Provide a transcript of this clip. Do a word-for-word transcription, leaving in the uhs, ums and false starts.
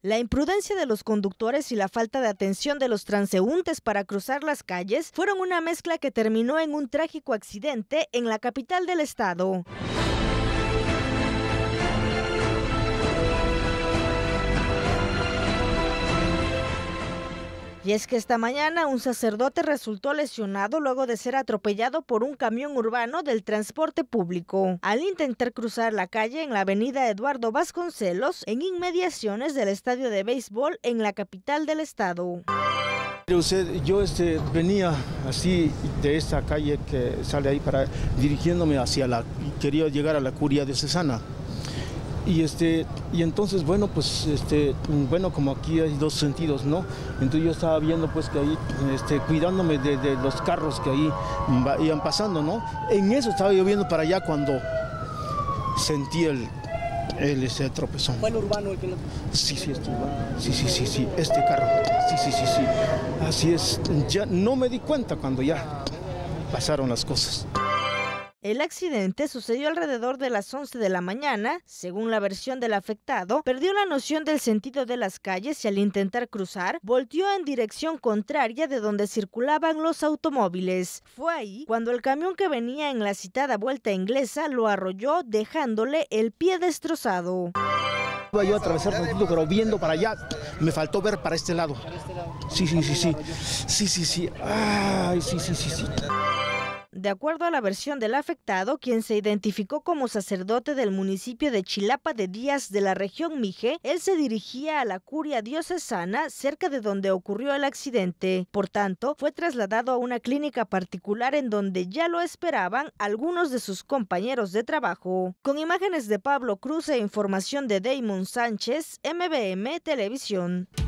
La imprudencia de los conductores y la falta de atención de los transeúntes para cruzar las calles fueron una mezcla que terminó en un trágico accidente en la capital del estado. Y es que esta mañana un sacerdote resultó lesionado luego de ser atropellado por un camión urbano del transporte público al intentar cruzar la calle en la avenida Eduardo Vasconcelos, en inmediaciones del estadio de béisbol en la capital del estado. Usted, yo este, venía así de esta calle que sale ahí para dirigiéndome hacia la, quería llegar a la curia diocesana. Y este y entonces bueno pues este bueno como aquí hay dos sentidos, ¿no? Entonces yo estaba viendo pues que ahí este cuidándome de, de los carros que ahí iban pasando, ¿no? En eso estaba yo viendo para allá cuando sentí el el ese tropezón. ¿Fue el urbano el que lo... Sí, sí, este urbano. Sí, sí, sí, sí, este carro. Sí, sí, sí, sí. Así es. Ya no me di cuenta cuando ya pasaron las cosas. El accidente sucedió alrededor de las once de la mañana. Según la versión del afectado, perdió la noción del sentido de las calles y al intentar cruzar, volteó en dirección contraria de donde circulaban los automóviles. Fue ahí cuando el camión que venía en la citada vuelta inglesa lo arrolló, dejándole el pie destrozado. Iba yo a atravesar tantito, pero viendo para allá, me faltó ver para este lado. Sí, sí, sí, sí. Sí, sí, sí. Ay, sí, sí, sí, sí. De acuerdo a la versión del afectado, quien se identificó como sacerdote del municipio de Chilapa de Díaz de la región Mije, él se dirigía a la curia diocesana cerca de donde ocurrió el accidente. Por tanto, fue trasladado a una clínica particular en donde ya lo esperaban algunos de sus compañeros de trabajo. Con imágenes de Pablo Cruz e información de Damon Sánchez, M B M Televisión.